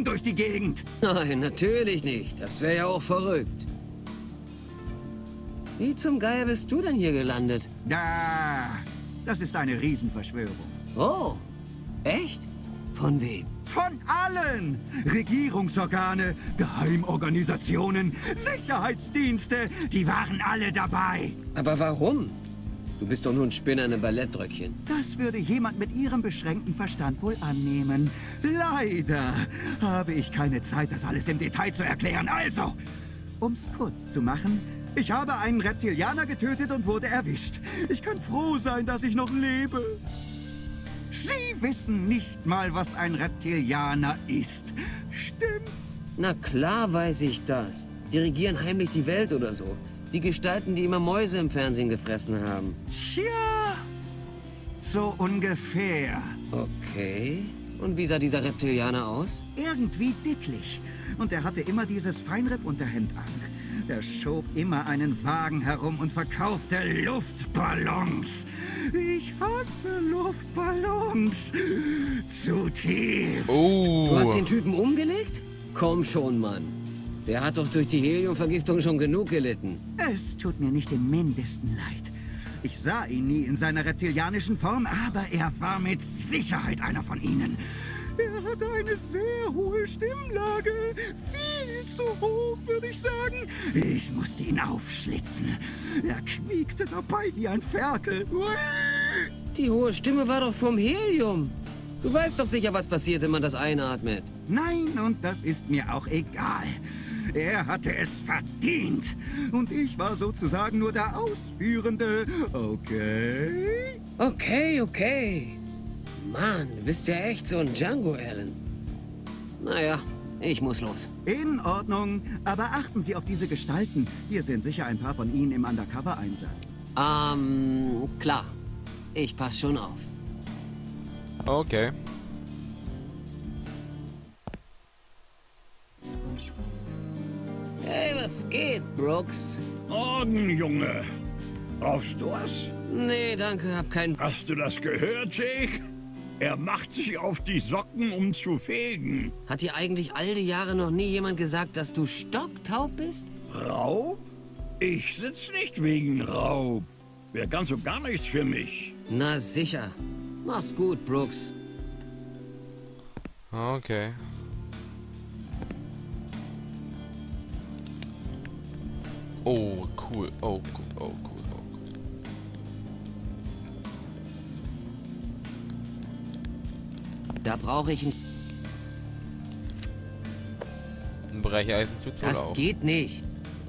durch die Gegend. Nein, natürlich nicht. Das wäre ja auch verrückt. Wie zum Geier bist du denn hier gelandet? Das ist eine Riesenverschwörung. Oh, echt? Von wem? Von allen! Regierungsorgane, Geheimorganisationen, Sicherheitsdienste, die waren alle dabei. Aber warum? Du bist doch nur ein Spinner in einem Ballettröckchen. Das würde jemand mit ihrem beschränkten Verstand wohl annehmen. Leider habe ich keine Zeit, das alles im Detail zu erklären. Also, um's kurz zu machen, ich habe einen Reptilianer getötet und wurde erwischt. Ich kann froh sein, dass ich noch lebe. Sie wissen nicht mal, was ein Reptilianer ist. Stimmt's? Na klar weiß ich das. Die regieren heimlich die Welt oder so. Die Gestalten, die immer Mäuse im Fernsehen gefressen haben. Tja, so ungefähr. Okay. Und wie sah dieser Reptilianer aus? Irgendwie dicklich. Und er hatte immer dieses Feinripp-Unterhemd an. Er schob immer einen Wagen herum und verkaufte Luftballons. Ich hasse Luftballons. Zutiefst. Oh. Du hast den Typen umgelegt? Komm schon, Mann. Der hat doch durch die Heliumvergiftung schon genug gelitten. Es tut mir nicht im Mindesten leid. Ich sah ihn nie in seiner reptilianischen Form, aber er war mit Sicherheit einer von ihnen. Er hatte eine sehr hohe Stimmlage. Viel zu hoch, würde ich sagen. Ich musste ihn aufschlitzen. Er quiekte dabei wie ein Ferkel. Die hohe Stimme war doch vom Helium. Du weißt doch sicher, was passiert, wenn man das einatmet. Nein, und das ist mir auch egal. Er hatte es verdient. Und ich war sozusagen nur der Ausführende. Okay? Okay. Mann, du bist ja echt so ein Django, Alan. Naja, ich muss los. In Ordnung. Aber achten Sie auf diese Gestalten. Hier sind sicher ein paar von Ihnen im Undercover-Einsatz. Klar. Ich pass schon auf. Okay. Hey, was geht, Brooks? Morgen, Junge. Brauchst du was? Nee, danke, hab keinen... Hast du das gehört, Jake? Er macht sich auf die Socken, um zu fegen. Hat dir eigentlich all die Jahre noch nie jemand gesagt, dass du stocktaub bist? Raub? Ich sitz nicht wegen Raub. Wäre ganz und gar nichts für mich. Na sicher. Mach's gut, Brooks. Okay. Oh, cool. Oh, cool. Oh, cool. Da brauche ich ein Brecheisen tut's wohl Das auch. geht nicht.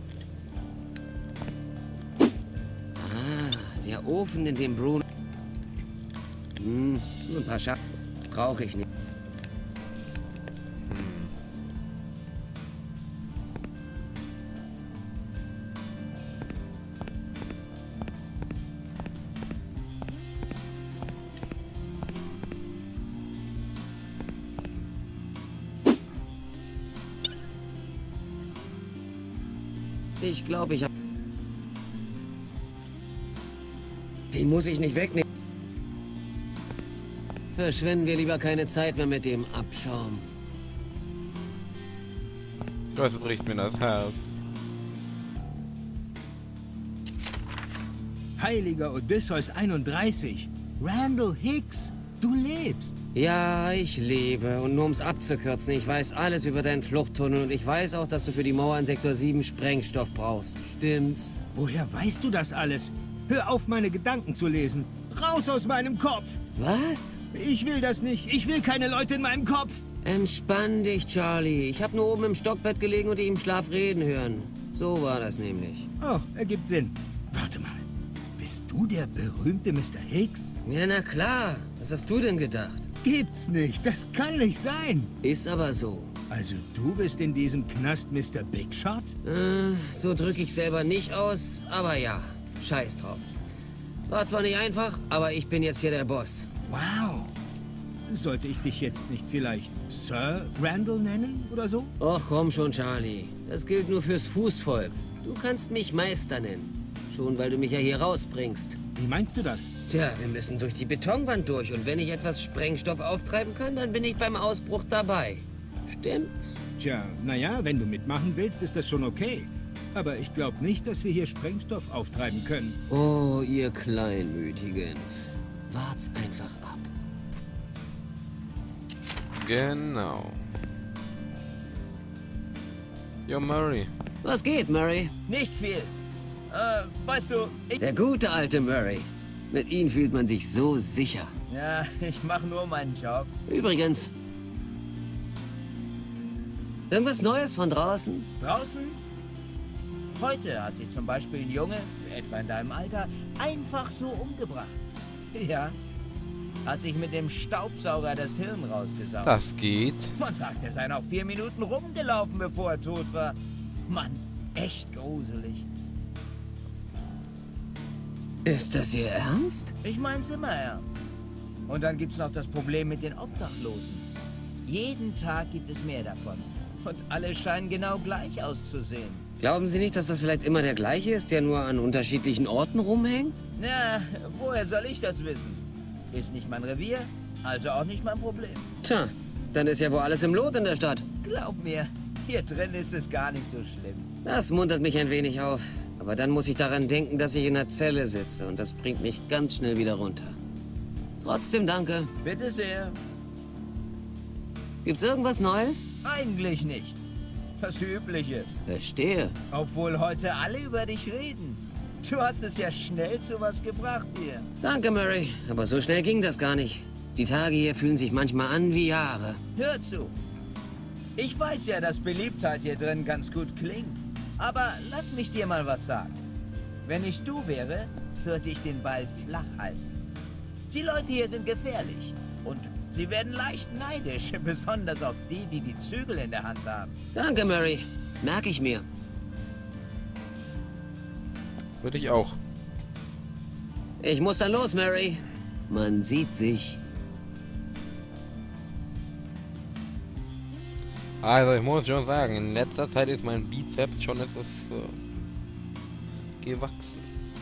Der Ofen, in dem Bruno... nur ein paar Schatten brauche ich nicht. Ich glaube, ich habe... Den muss ich nicht wegnehmen. Verschwenden wir lieber keine Zeit mehr mit dem Abschaum. Das bricht mir das Herz. Heiliger Odysseus 31. Randall Hicks, du lebst. Ja, ich lebe. Und nur ums abzukürzen, ich weiß alles über deinen Fluchttunnel und ich weiß auch, dass du für die Mauer in Sektor 7 Sprengstoff brauchst. Stimmt's? Woher weißt du das alles? Hör auf, meine Gedanken zu lesen. Raus aus meinem Kopf. Was? Ich will das nicht. Ich will keine Leute in meinem Kopf. Entspann dich, Charlie. Ich habe nur oben im Stockbett gelegen und dich im Schlaf reden hören. So war das nämlich. Oh, ergibt Sinn. Warte mal. Bist du der berühmte Mr. Hicks? Ja, na klar. Was hast du denn gedacht? Gibt's nicht. Das kann nicht sein. Ist aber so. Also du bist in diesem Knast Mr. Big Shot? So drücke ich selber nicht aus, aber ja. Scheiß drauf. War zwar nicht einfach, aber ich bin jetzt hier der Boss. Wow. Sollte ich dich jetzt nicht vielleicht Sir Randall nennen oder so? Och, komm schon, Charlie. Das gilt nur fürs Fußvolk. Du kannst mich Meister nennen. Schon, weil du mich ja hier rausbringst. Wie meinst du das? Tja, wir müssen durch die Betonwand durch. Und wenn ich etwas Sprengstoff auftreiben kann, dann bin ich beim Ausbruch dabei. Stimmt's? Tja, naja, wenn du mitmachen willst, ist das schon okay. Aber ich glaube nicht, dass wir hier Sprengstoff auftreiben können. Oh, ihr Kleinmütigen. Wart's einfach ab. Genau. Jo, Murray. Was geht, Murray? Nicht viel. Weißt du, Der gute alte Murray. Mit ihm fühlt man sich so sicher. Ja, ich mache nur meinen Job. Übrigens. Irgendwas Neues von draußen? Draußen? Heute hat sich zum Beispiel ein Junge, etwa in deinem Alter, einfach so umgebracht. Ja. Hat sich mit dem Staubsauger das Hirn rausgesaugt. Das geht. Man sagt, er sei noch 4 Minuten rumgelaufen, bevor er tot war. Mann, echt gruselig. Ist das Ihr Ernst? Ich mein's immer ernst. Und dann gibt's noch das Problem mit den Obdachlosen. Jeden Tag gibt es mehr davon. Und alle scheinen genau gleich auszusehen. Glauben Sie nicht, dass das vielleicht immer der gleiche ist, der nur an unterschiedlichen Orten rumhängt? Na, woher soll ich das wissen? Ist nicht mein Revier, also auch nicht mein Problem. Tja, dann ist ja wohl alles im Lot in der Stadt. Glaub mir, hier drin ist es gar nicht so schlimm. Das muntert mich ein wenig auf. Aber dann muss ich daran denken, dass ich in der Zelle sitze. Und das bringt mich ganz schnell wieder runter. Trotzdem danke. Bitte sehr. Gibt's irgendwas Neues? Eigentlich nicht. Das Übliche. Verstehe. Obwohl heute alle über dich reden. Du hast es ja schnell zu was gebracht hier. Danke, Murray. Aber so schnell ging das gar nicht. Die Tage hier fühlen sich manchmal an wie Jahre. Hör zu. Ich weiß ja, dass Beliebtheit hier drin ganz gut klingt. Aber lass mich dir mal was sagen. Wenn ich du wäre, würde ich den Ball flach halten. Die Leute hier sind gefährlich. Und sie werden leicht neidisch, besonders auf die, die die Zügel in der Hand haben. Danke, Murray. Merke ich mir. Würde ich auch. Ich muss dann los, Murray. Man sieht sich. Also ich muss schon sagen, in letzter Zeit ist mein Bizeps schon etwas gewachsen.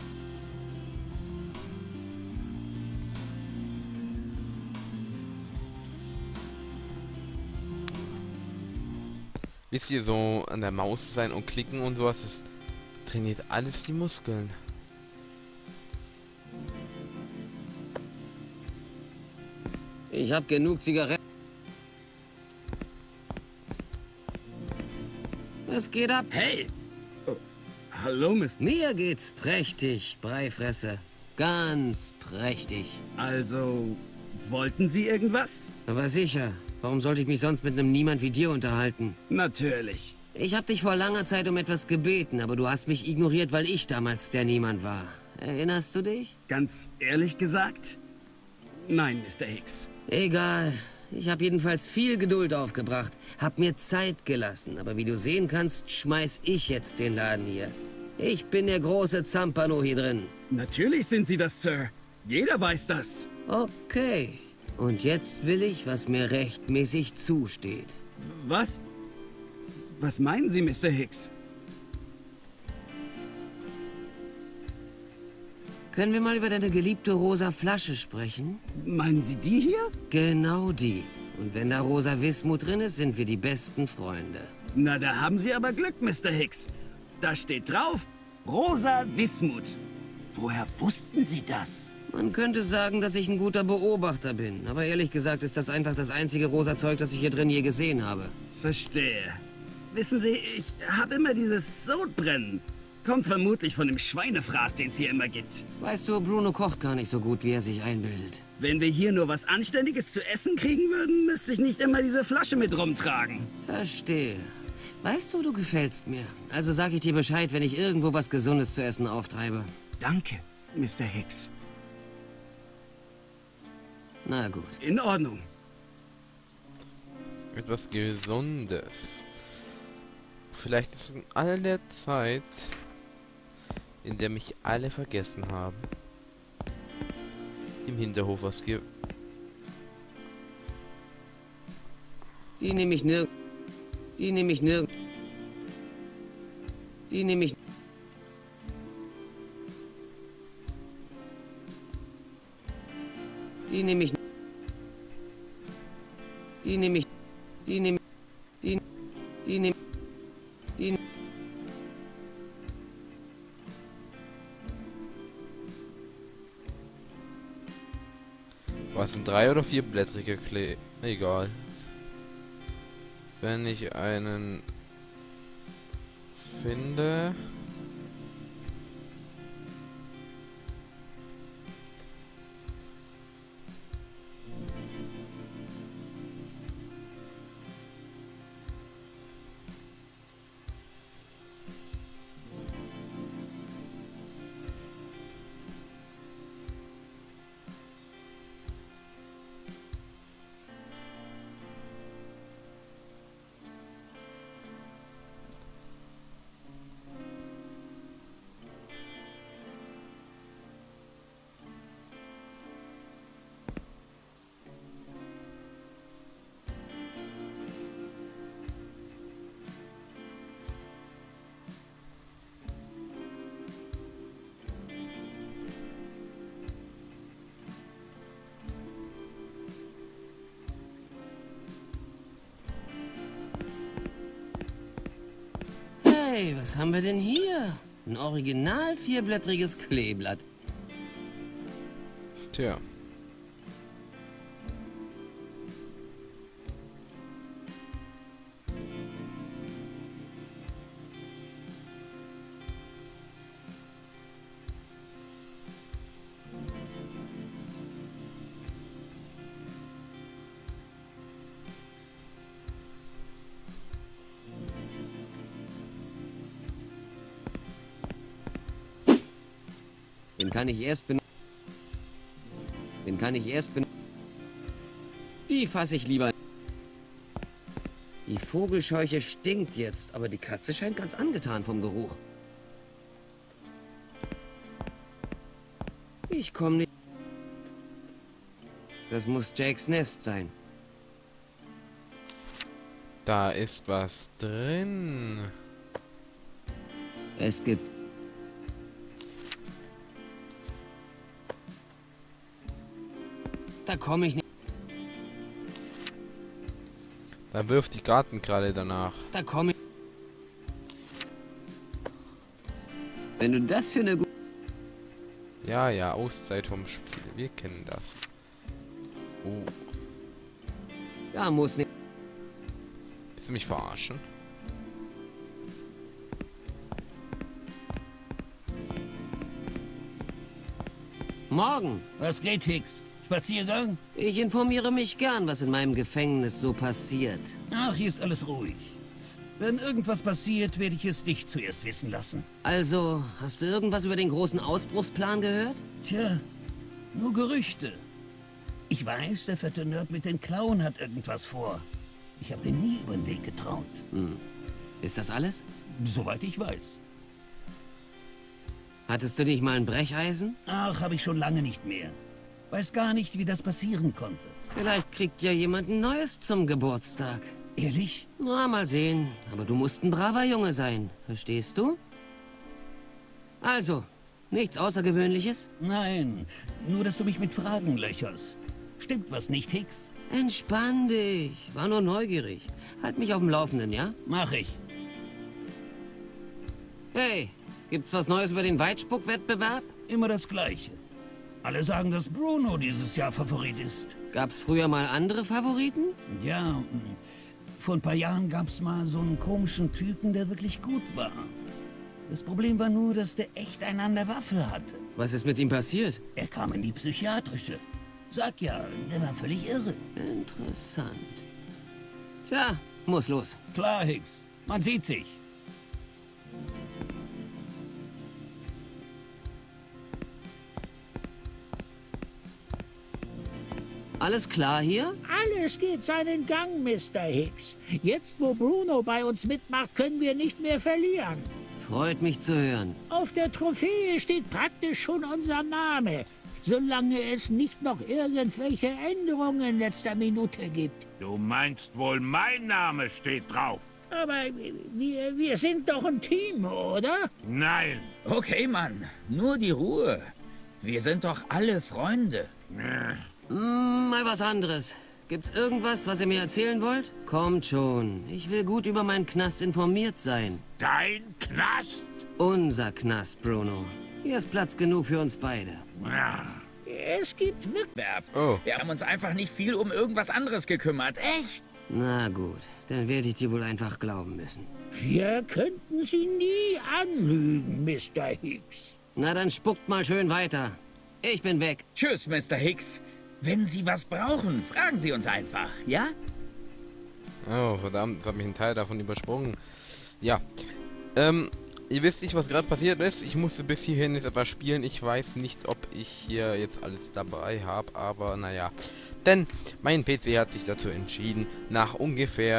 Wisst ihr, so an der Maus sein und klicken und sowas, das trainiert alles die Muskeln. Ich habe genug Zigaretten. Was geht ab? Hey! Oh, hallo, Mr. Mir geht's prächtig, Breifresse. Ganz prächtig. Also, wollten Sie irgendwas? Aber sicher. Warum sollte ich mich sonst mit einem Niemand wie dir unterhalten? Natürlich. Ich habe dich vor langer Zeit um etwas gebeten, aber du hast mich ignoriert, weil ich damals der Niemand war. Erinnerst du dich? Ganz ehrlich gesagt? Nein, Mr. Hicks. Egal. Ich habe jedenfalls viel Geduld aufgebracht, hab mir Zeit gelassen, aber wie du sehen kannst, schmeiß ich jetzt den Laden hier. Ich bin der große Zampano hier drin. Natürlich sind Sie das, Sir. Jeder weiß das. Okay. Und jetzt will ich, was mir rechtmäßig zusteht. Was? Was meinen Sie, Mr. Hicks? Können wir mal über deine geliebte rosa Flasche sprechen? Meinen Sie die hier? Genau die. Und wenn da rosa Wismut drin ist, sind wir die besten Freunde. Na, da haben Sie aber Glück, Mr. Hicks. Da steht drauf, Rosa Wismut. Woher wussten Sie das? Man könnte sagen, dass ich ein guter Beobachter bin. Aber ehrlich gesagt ist das einfach das einzige rosa Zeug, das ich hier drin je gesehen habe. Verstehe. Wissen Sie, ich habe immer dieses Sodbrennen. Kommt vermutlich von dem Schweinefraß, den es hier immer gibt. Weißt du, Bruno kocht gar nicht so gut, wie er sich einbildet. Wenn wir hier nur was Anständiges zu essen kriegen würden, müsste ich nicht immer diese Flasche mit rumtragen. Verstehe. Weißt du, du gefällst mir. Also sag ich dir Bescheid, wenn ich irgendwo was Gesundes zu essen auftreibe. Danke, Mr. Hicks. Na gut. In Ordnung. Etwas Gesundes. Vielleicht ist es in all der Zeit, in der mich alle vergessen haben, im Hinterhof was gibt. Die nehme ich nirg... Die nehme ich nirg... Die nehme ich... Die nehme ich... Die nehme ich... Die nehme... Die nehmen... Die... Was sind 3 oder 4-blättrige Klee? Egal. Wenn ich einen finde... Hey, was haben wir denn hier? Ein original 4-blättriges Kleeblatt. Tja. Den kann ich erst benutzen. Die fasse ich lieber. Die Vogelscheuche stinkt jetzt, aber die Katze scheint ganz angetan vom Geruch. Ich komme nicht... Das muss Jakes Nest sein. Da ist was drin. Es gibt... Da komme ich nicht... Da wirft die Gartenkralle danach. Da komme ich... Wenn du das für eine... Ja, ja, Auszeit vom Spiel. Wir kennen das. Oh. Da muss nicht... Willst du mich verarschen? Morgen. Was geht, Hicks? Spaziergang? Ich informiere mich gern, was in meinem Gefängnis so passiert. Ach, hier ist alles ruhig. Wenn irgendwas passiert, werde ich es dich zuerst wissen lassen. Also, hast du irgendwas über den großen Ausbruchsplan gehört? Tja, nur Gerüchte. Ich weiß, der fette Nerd mit den Klauen hat irgendwas vor. Ich habe dem nie über den Weg getraut. Ist das alles? Soweit ich weiß. Hattest du nicht mal ein Brecheisen? Ach, habe ich schon lange nicht mehr. Weiß gar nicht, wie das passieren konnte. Vielleicht kriegt ja jemand ein Neues zum Geburtstag. Ehrlich? Na, mal sehen. Aber du musst ein braver Junge sein. Verstehst du? Also, nichts Außergewöhnliches? Nein, nur dass du mich mit Fragen löcherst. Stimmt was nicht, Hicks? Entspann dich. War nur neugierig. Halt mich auf dem Laufenden, ja? Mach ich. Hey, gibt's was Neues über den Weitspuck-Wettbewerb? Immer das Gleiche. Alle sagen, dass Bruno dieses Jahr Favorit ist. Gab's früher mal andere Favoriten? Ja, vor ein paar Jahren gab's mal so einen komischen Typen, der wirklich gut war. Das Problem war nur, dass der echt einen an der Waffe hatte. Was ist mit ihm passiert? Er kam in die Psychiatrische. Sag ja, der war völlig irre. Interessant. Tja, muss los. Klar, Hicks. Man sieht sich. Alles klar hier? Alles geht seinen Gang, Mr. Hicks. Jetzt, wo Bruno bei uns mitmacht, können wir nicht mehr verlieren. Freut mich zu hören. Auf der Trophäe steht praktisch schon unser Name, solange es nicht noch irgendwelche Änderungen in letzter Minute gibt. Du meinst wohl, mein Name steht drauf? Aber wir sind doch ein Team, oder? Nein. Okay, Mann. Nur die Ruhe. Wir sind doch alle Freunde. Mal was anderes. Gibt's irgendwas, was ihr mir erzählen wollt? Kommt schon. Ich will gut über meinen Knast informiert sein. Dein Knast? Unser Knast, Bruno. Hier ist Platz genug für uns beide. Ja. Es gibt Wettbewerb. Oh. Wir haben uns einfach nicht viel um irgendwas anderes gekümmert. Echt? Na gut, dann werde ich dir wohl einfach glauben müssen. Wir könnten Sie nie anlügen, Mr. Hicks. Na dann spuckt mal schön weiter. Ich bin weg. Tschüss, Mr. Hicks. Wenn Sie was brauchen, fragen Sie uns einfach, ja? Oh, verdammt, jetzt habe ich einen Teil davon übersprungen. Ja. Ihr wisst nicht, was gerade passiert ist. Ich musste bis hierhin jetzt etwas spielen. Ich weiß nicht, ob ich hier jetzt alles dabei habe, aber naja. Denn mein PC hat sich dazu entschieden, nach ungefähr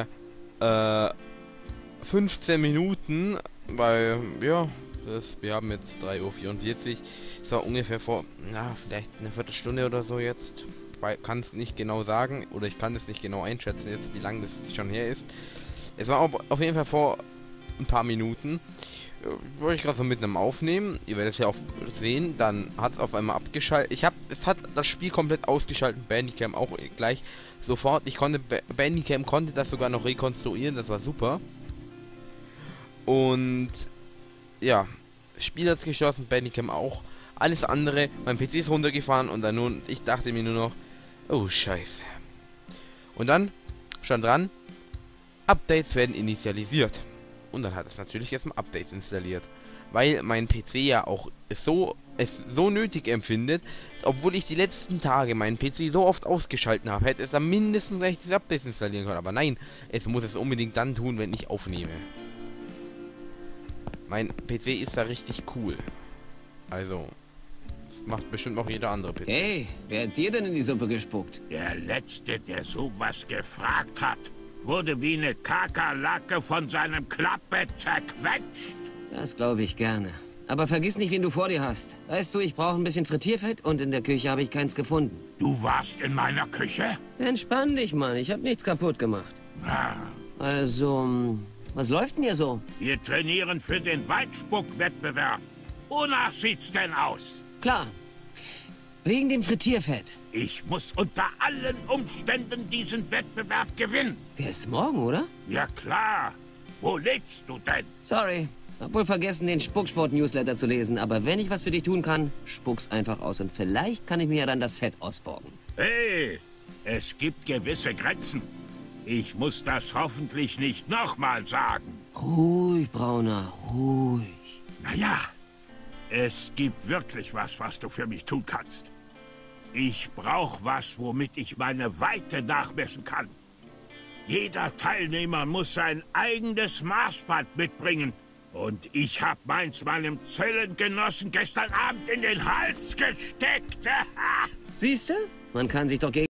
15 Minuten, weil, ja, wir haben jetzt 3:44 Uhr. Es war ungefähr vor, na, vielleicht eine Viertelstunde oder so jetzt. Ich kann es nicht genau sagen, oder ich kann es nicht genau einschätzen jetzt, wie lange das schon her ist. Es war auf jeden Fall vor ein paar Minuten. Wollte ich gerade so mitten am Aufnehmen. Ihr werdet es ja auch sehen. Dann hat es auf einmal abgeschaltet. Es hat das Spiel komplett ausgeschaltet. Bandicam auch gleich sofort. Bandicam konnte das sogar noch rekonstruieren. Das war super. Und ja, Spiel hat es geschlossen, Bandicam auch. Alles andere, mein PC ist runtergefahren und dann nun, ich dachte mir nur noch, oh Scheiße. Und dann stand dran, Updates werden initialisiert. Und dann hat es natürlich erstmal Updates installiert. Weil mein PC ja auch es so nötig empfindet, obwohl ich die letzten Tage meinen PC so oft ausgeschalten habe, hätte es am mindestens rechtes Updates installieren können. Aber nein, es muss es unbedingt dann tun, wenn ich aufnehme. Mein PC ist da richtig cool. Also, das macht bestimmt auch jeder andere PC. Hey, wer hat dir denn in die Suppe gespuckt? Der Letzte, der sowas gefragt hat, wurde wie eine Kakerlake von seinem Klappbett zerquetscht. Das glaube ich gerne. Aber vergiss nicht, wen du vor dir hast. Weißt du, ich brauche ein bisschen Frittierfett und in der Küche habe ich keins gefunden. Du warst in meiner Küche? Entspann dich, Mann. Ich habe nichts kaputt gemacht. Ah. Also, was läuft denn hier so? Wir trainieren für den Weitspuck-Wettbewerb. Wonach sieht's denn aus? Klar. Wegen dem Frittierfett. Ich muss unter allen Umständen diesen Wettbewerb gewinnen. Der ist morgen, oder? Ja klar. Wo lebst du denn? Sorry. Hab wohl vergessen, den Spucksport-Newsletter zu lesen. Aber wenn ich was für dich tun kann, spuck's einfach aus. Und vielleicht kann ich mir ja dann das Fett ausborgen. Hey, es gibt gewisse Grenzen. Ich muss das hoffentlich nicht nochmal sagen. Ruhig, Brauner, ruhig. Naja, es gibt wirklich was du für mich tun kannst. Ich brauche was, womit ich meine Weite nachmessen kann. Jeder Teilnehmer muss sein eigenes Maßband mitbringen. Und ich habe meins meinem Zellengenossen gestern Abend in den Hals gesteckt. Siehste? Man kann sich doch gegen